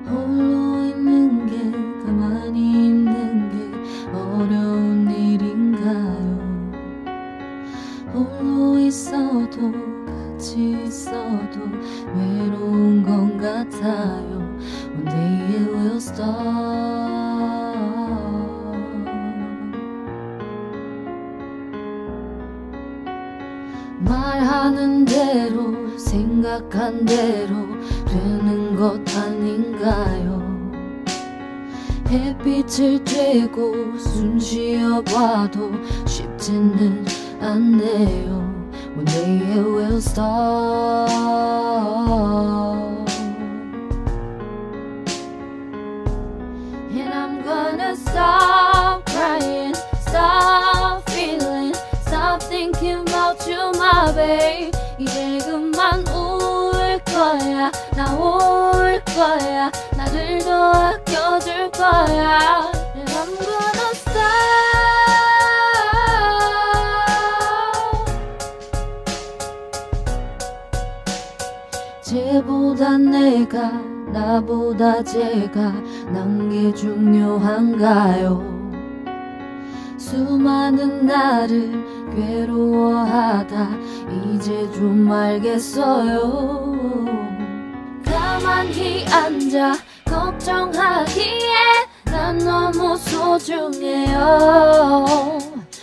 홀로 있는 게 가만히 있는 게 어려운 일인가요? 홀로 있어도 같이 있어도 외로운 건 같아요. One day it will stop. 말하는 대로 생각한 대로 되는 것 아닌가요? 햇빛을 쬐고 숨 쉬어봐도 쉽지는 않네요. One day it will stop. And I'm gonna stop crying, stop feeling, stop thinking about you, my babe. 이제 그만 울 거야, 나 올 거야, 나를 더 아껴줄 거야. And I'm gonna stop. 쟤보다 내가 나보다 쟤가 난 게 중요한가요? 수많은 나를 괴로워하다 이제 좀 알겠어요. 가만히 앉아 걱정하기에 난 너무 소중해요.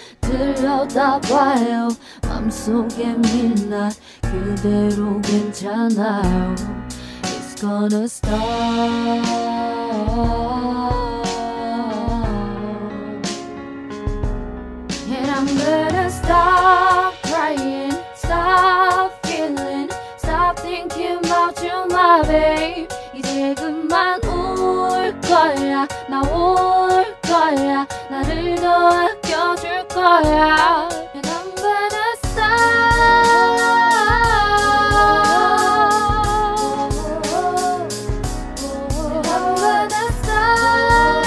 들여다봐요 맘속에 민낯 그대로 괜찮아요. It's gonna stop. And I'm gonna stop crying, stop feeling, stop thinking about you, my babe. 이제 그만 울 거야, 나 올 거야, 나를 더 아껴줄 거야. And I'm gonna stop. And I'm gonna stop.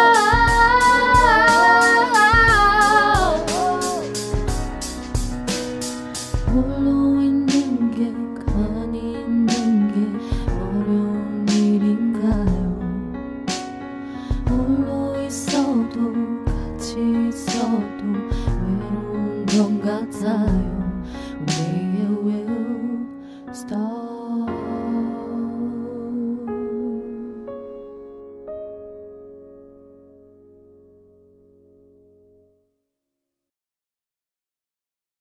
홀로 있는 게 가만히 있는 게 어려운 일인가요? 홀로 있어도 같이 있어도 외로운 건 같아요.